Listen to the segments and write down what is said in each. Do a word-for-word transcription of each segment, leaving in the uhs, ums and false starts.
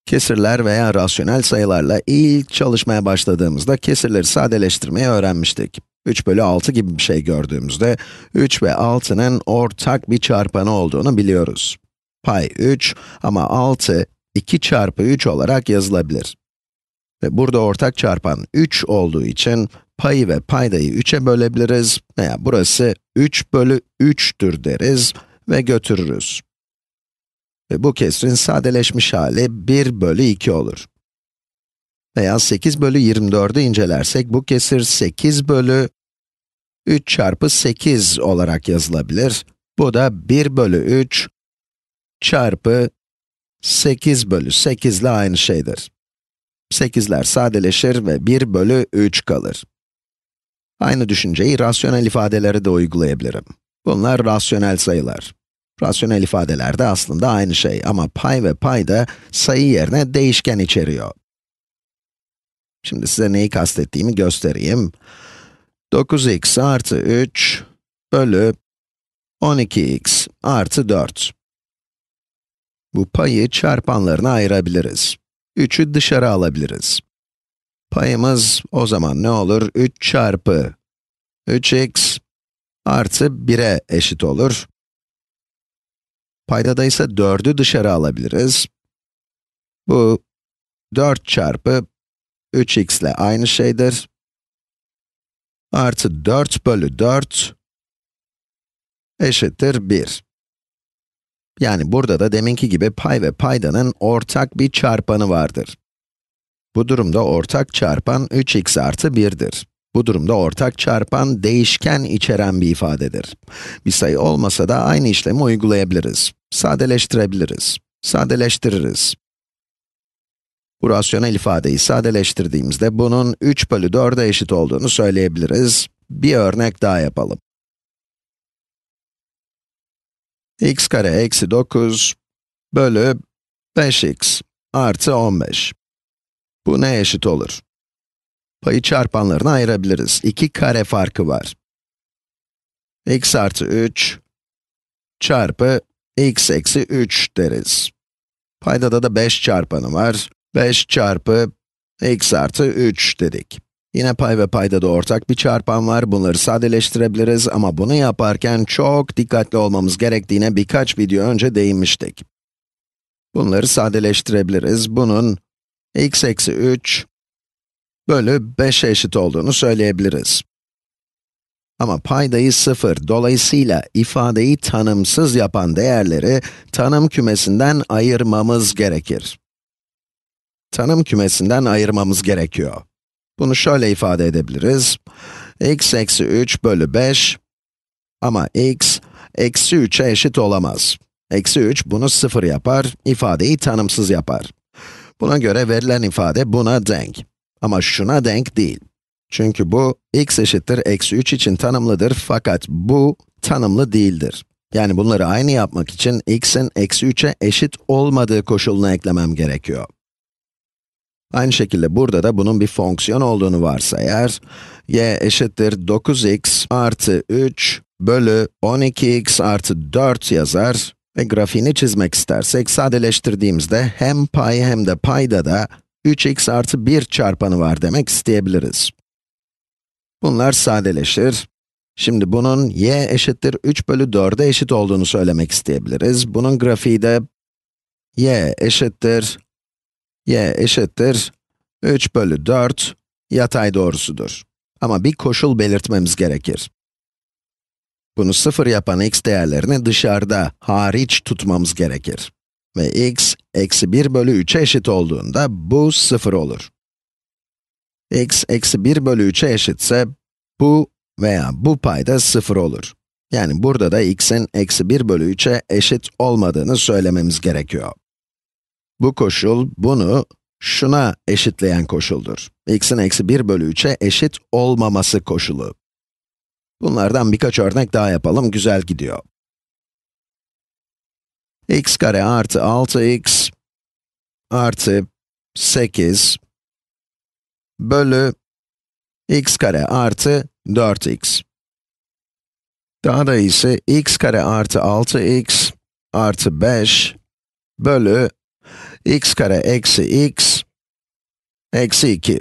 Kesirler veya rasyonel sayılarla ilk çalışmaya başladığımızda kesirleri sadeleştirmeyi öğrenmiştik. üç bölü altı gibi bir şey gördüğümüzde, üç ve altının ortak bir çarpanı olduğunu biliyoruz. Pay üç ama altı, iki çarpı üç olarak yazılabilir. Ve burada ortak çarpan üç olduğu için, payı ve paydayı üçe bölebiliriz veya burası üç bölü üç'tür deriz ve götürürüz. Ve bu kesirin sadeleşmiş hali bir bölü iki olur. Veya sekiz bölü yirmi dörd'ü incelersek, bu kesir sekiz bölü üç çarpı sekiz olarak yazılabilir. Bu da bir bölü üç çarpı sekiz bölü sekiz ile aynı şeydir. sekizler sadeleşir ve bir bölü üç kalır. Aynı düşünceyi rasyonel ifadelere de uygulayabilirim. Bunlar rasyonel sayılar. Rasyonel ifadeler de aslında aynı şey ama pay ve payda sayı yerine değişken içeriyor. Şimdi size neyi kastettiğimi göstereyim. dokuz x artı üç bölü on iki x artı dört. Bu payı çarpanlarına ayırabiliriz. üç'ü dışarı alabiliriz. Payımız o zaman ne olur? üç çarpı üç x artı bir'e eşit olur. Paydada ise dörd'ü dışarı alabiliriz. Bu dört çarpı üç x ile aynı şeydir. Artı dört bölü dört eşittir bir. Yani burada da deminki gibi pay ve paydanın ortak bir çarpanı vardır. Bu durumda ortak çarpan üç x artı bir'dir. Bu durumda ortak çarpan değişken içeren bir ifadedir. Bir sayı olmasa da aynı işlemi uygulayabiliriz. Sadeleştirebiliriz. Sadeleştiririz. Bu rasyonel ifadeyi sadeleştirdiğimizde bunun üç bölü dörd'e eşit olduğunu söyleyebiliriz. Bir örnek daha yapalım. X kare eksi dokuz bölü beş x artı on beş. Bu neye eşit olur? Payı çarpanlarına ayırabiliriz. iki kare farkı var. X artı üç çarpı x eksi üç deriz. Paydada da beş çarpanı var. beş çarpı x artı üç dedik. Yine pay ve paydada ortak bir çarpan var. Bunları sadeleştirebiliriz ama bunu yaparken çok dikkatli olmamız gerektiğine birkaç video önce değinmiştik. Bunları sadeleştirebiliriz. Bunun x eksi üç bölü beş'e eşit olduğunu söyleyebiliriz. Ama paydayı sıfır, dolayısıyla ifadeyi tanımsız yapan değerleri tanım kümesinden ayırmamız gerekir. Tanım kümesinden ayırmamız gerekiyor. Bunu şöyle ifade edebiliriz. X eksi üç bölü beş ama x eksi üç'e eşit olamaz. Eksi üç bunu sıfır yapar, ifadeyi tanımsız yapar. Buna göre verilen ifade buna denk. Ama şuna denk değil. Çünkü bu x eşittir eksi üç için tanımlıdır fakat bu tanımlı değildir. Yani bunları aynı yapmak için x'in eksi üç'e eşit olmadığı koşulunu eklemem gerekiyor. Aynı şekilde burada da bunun bir fonksiyon olduğunu varsayar, y eşittir dokuz x artı üç bölü on iki x artı dört yazar ve grafiğini çizmek istersek sadeleştirdiğimizde hem pay hem de payda da üç x artı bir çarpanı var demek isteyebiliriz. Bunlar sadeleşir. Şimdi bunun y eşittir üç bölü dörd'e eşit olduğunu söylemek isteyebiliriz. Bunun grafiği de y eşittir y eşittir üç bölü dört yatay doğrusudur. Ama bir koşul belirtmemiz gerekir. Bunu sıfır yapan x değerlerini dışarıda, hariç tutmamız gerekir. Ve x, eksi bir bölü üç'e eşit olduğunda bu sıfır olur. X, eksi bir bölü üç'e eşitse, bu veya bu payda sıfır olur. Yani burada da x'in eksi bir bölü üç'e eşit olmadığını söylememiz gerekiyor. Bu koşul, bunu şuna eşitleyen koşuldur. X'in eksi bir bölü üç'e eşit olmaması koşulu. Bunlardan birkaç örnek daha yapalım, güzel gidiyor. X kare artı altı x artı sekiz bölü x kare artı dört x. Daha da iyisi, x kare artı altı x artı beş bölü x kare eksi x eksi iki.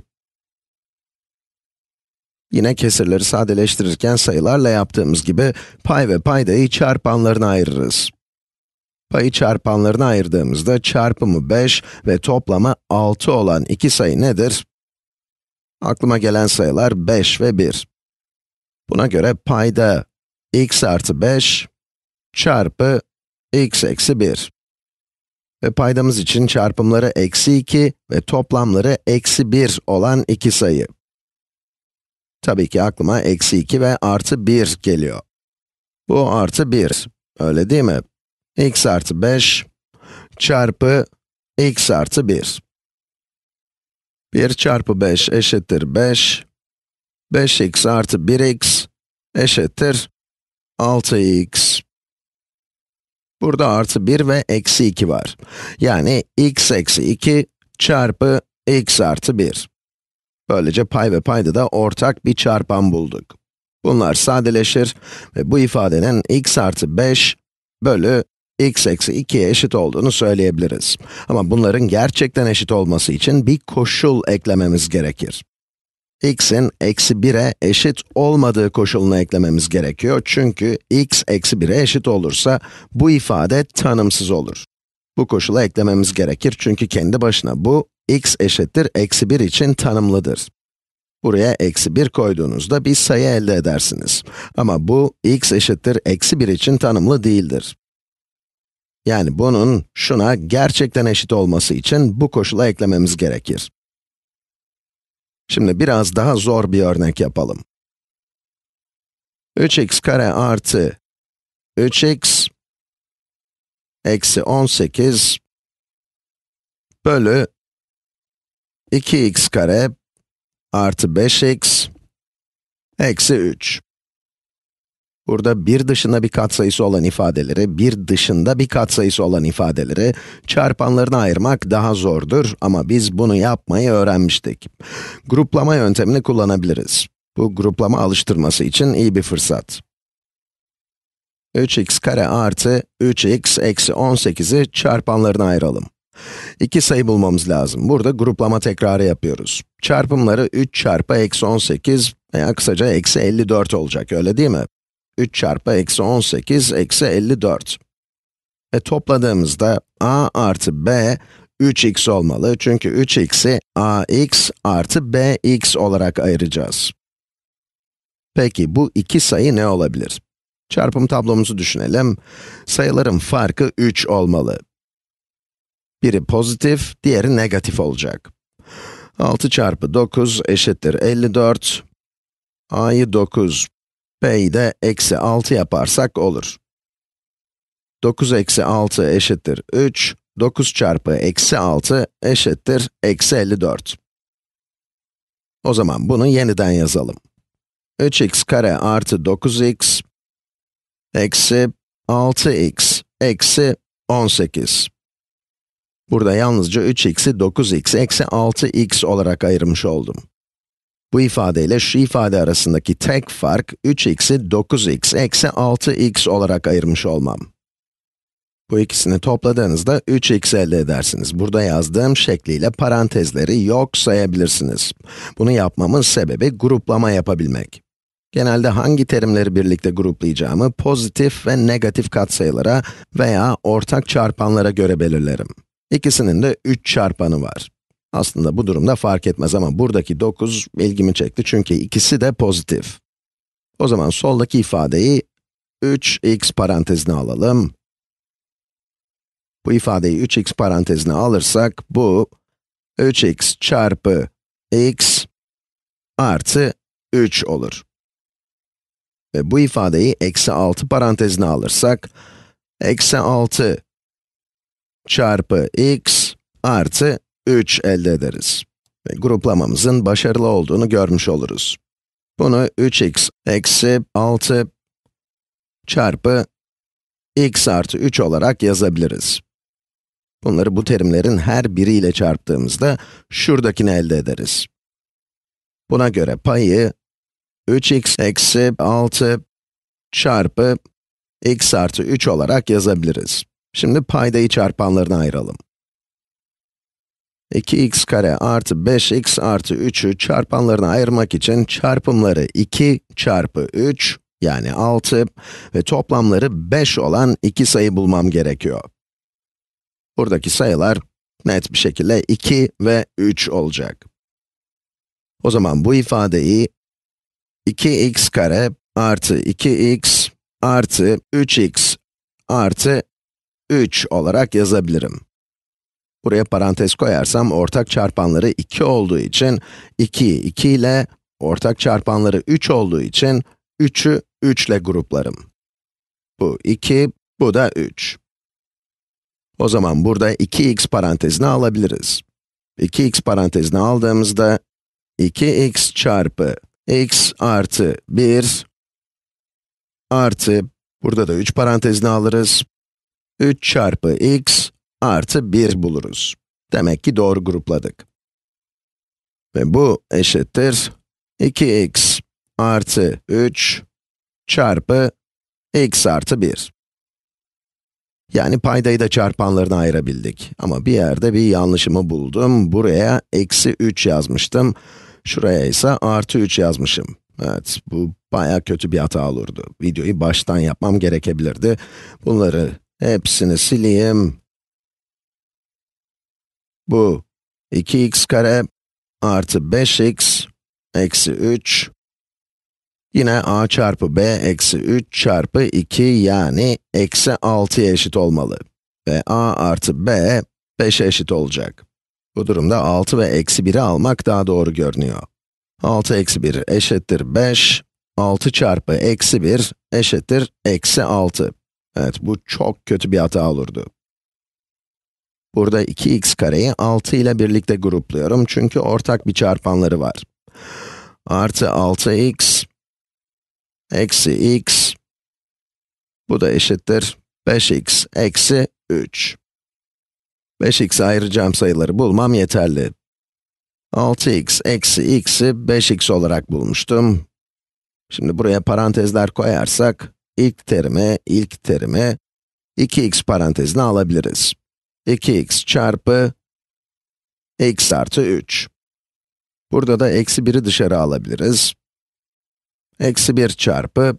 Yine kesirleri sadeleştirirken sayılarla yaptığımız gibi pay ve paydayı çarpanlarına ayırırız. Payı çarpanlarına ayırdığımızda çarpımı beş ve toplamı altı olan iki sayı nedir? Aklıma gelen sayılar beş ve bir. Buna göre payda x artı beş çarpı x eksi bir. Ve paydamız için çarpımları eksi iki ve toplamları eksi bir olan iki sayı. Tabii ki aklıma eksi iki ve artı bir geliyor. Bu artı bir, öyle değil mi? X artı beş çarpı x artı bir. bir çarpı beş eşittir beş. beş x artı bir x eşittir altı x. Burada artı bir ve eksi iki var. Yani x eksi iki çarpı x artı bir. Böylece pay ve payda da ortak bir çarpan bulduk. Bunlar sadeleşir ve bu ifadenin x artı beş bölü x eksi ikiye eşit olduğunu söyleyebiliriz. Ama bunların gerçekten eşit olması için bir koşul eklememiz gerekir. X'in eksi bire eşit olmadığı koşulunu eklememiz gerekiyor. Çünkü x eksi bire eşit olursa bu ifade tanımsız olur. Bu koşulu eklememiz gerekir çünkü kendi başına bu x eşittir eksi bir için tanımlıdır. Buraya eksi bir koyduğunuzda bir sayı elde edersiniz. Ama bu x eşittir eksi bir için tanımlı değildir. Yani bunun şuna gerçekten eşit olması için bu koşula eklememiz gerekir. Şimdi biraz daha zor bir örnek yapalım. üç x kare artı üç x eksi on sekiz bölü iki x kare artı beş x eksi üç. Burada bir dışında bir katsayısı olan ifadeleri, bir dışında bir katsayısı olan ifadeleri çarpanlarına ayırmak daha zordur ama biz bunu yapmayı öğrenmiştik. Gruplama yöntemini kullanabiliriz. Bu gruplama alıştırması için iyi bir fırsat. üç x kare artı üç x eksi on sekizi çarpanlarına ayıralım. İki sayı bulmamız lazım. Burada gruplama tekrarı yapıyoruz. Çarpımları üç çarpı eksi on sekiz veya kısaca eksi elli dört olacak, öyle değil mi? üç çarpı eksi on sekiz eksi elli dört. Ve topladığımızda a artı b üç x olmalı. Çünkü üç x'i ax artı bx olarak ayıracağız. Peki bu iki sayı ne olabilir? Çarpım tablomuzu düşünelim. Sayıların farkı üç olmalı. Biri pozitif, diğeri negatif olacak. altı çarpı dokuz eşittir elli dört. a'yı dokuz, b'yi de eksi altı yaparsak olur. dokuz eksi altı eşittir üç. dokuz çarpı eksi altı eşittir eksi elli dört. O zaman bunu yeniden yazalım. üç x kare artı dokuz x eksi altı x eksi on sekiz. Burada yalnızca üç x'i dokuz x eksi altı x olarak ayırmış oldum. Bu ifadeyle şu ifade arasındaki tek fark üç x'i dokuz x eksi altı x olarak ayırmış olmam. Bu ikisini topladığınızda üç x elde edersiniz. Burada yazdığım şekliyle parantezleri yok sayabilirsiniz. Bunu yapmamın sebebi gruplama yapabilmek. Genelde hangi terimleri birlikte gruplayacağımı pozitif ve negatif katsayılara veya ortak çarpanlara göre belirlerim. İkisinin de üç çarpanı var. Aslında bu durumda fark etmez ama buradaki dokuz ilgimi çekti çünkü ikisi de pozitif. O zaman soldaki ifadeyi üç x parantezine alalım. Bu ifadeyi üç x parantezine alırsak bu üç x çarpı x artı üç olur. Ve bu ifadeyi eksi altı parantezine alırsak eksi altı çarpı x artı üç elde ederiz. Ve gruplamamızın başarılı olduğunu görmüş oluruz. Bunu üç x eksi altı çarpı x artı üç olarak yazabiliriz. Bunları bu terimlerin her biriyle çarptığımızda şuradakini elde ederiz. Buna göre payı üç x eksi altı çarpı x artı üç olarak yazabiliriz. Şimdi paydayı çarpanlarına ayıralım. iki x kare artı beş x artı üçü çarpanlarına ayırmak için çarpımları iki çarpı üç, yani altı ve toplamları beş olan iki sayı bulmam gerekiyor. Buradaki sayılar net bir şekilde iki ve üç olacak. O zaman bu ifadeyi iki x kare artı iki x artı üç x artı üç olarak yazabilirim. Buraya parantez koyarsam ortak çarpanları iki olduğu için ikiyi iki ile, ortak çarpanları üç olduğu için üçü üç ile gruplarım. Bu iki, bu da üç. O zaman burada iki x parantezini alabiliriz. iki x parantezini aldığımızda iki x çarpı x artı bir artı, burada da üç parantezini alırız. üç çarpı x artı bir buluruz. Demek ki doğru grupladık. Ve bu eşittir iki x artı üç çarpı x artı bir. Yani paydayı da çarpanlarına ayırabildik. Ama bir yerde bir yanlışımı buldum. Buraya eksi üç yazmıştım. Şuraya ise artı üç yazmışım. Evet, bu bayağı kötü bir hata olurdu. Videoyu baştan yapmam gerekebilirdi. Bunları hepsini sileyim. Bu iki x kare artı beş x eksi üç. Yine a çarpı b eksi üç çarpı iki, yani eksi altıya eşit olmalı. Ve a artı b beşe eşit olacak. Bu durumda altı ve eksi biri almak daha doğru görünüyor. altı eksi bir eşittir beş. altı çarpı eksi bir eşittir eksi altı. Evet, bu çok kötü bir hata olurdu. Burada iki x kareyi altı ile birlikte grupluyorum çünkü ortak bir çarpanları var. Artı altı x eksi x, bu da eşittir beş x eksi üç. beş x'e ayıracağım sayıları bulmam yeterli. altı x eksi x'i beş x olarak bulmuştum. Şimdi buraya parantezler koyarsak, ilk terimi, ilk terimi, iki x parantezine alabiliriz. iki x çarpı x artı üç. Burada da eksi biri dışarı alabiliriz. Eksi bir çarpı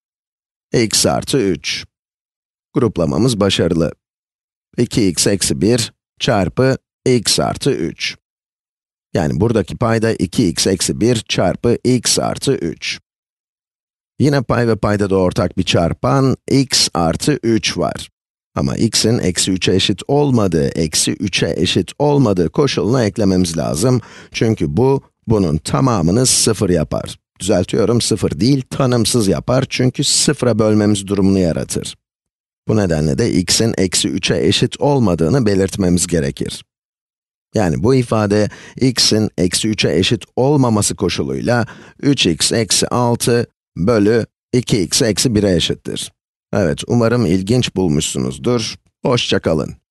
x artı üç. Gruplamamız başarılı. iki x eksi bir çarpı x artı üç. Yani buradaki payda iki x eksi bir çarpı x artı üç. Yine pay ve paydada ortak bir çarpan x artı üç var. Ama x'in eksi üçe eşit olmadığı, eksi üçe eşit olmadığı koşulunu eklememiz lazım. Çünkü bu, bunun tamamını sıfır yapar. Düzeltiyorum, sıfır değil, tanımsız yapar çünkü sıfıra bölmemiz durumunu yaratır. Bu nedenle de x'in eksi üçe eşit olmadığını belirtmemiz gerekir. Yani bu ifade, x'in eksi üçe eşit olmaması koşuluyla üç x eksi altı bölü iki x eksi bir'e eşittir. Evet, umarım ilginç bulmuşsunuzdur. Hoşça kalın.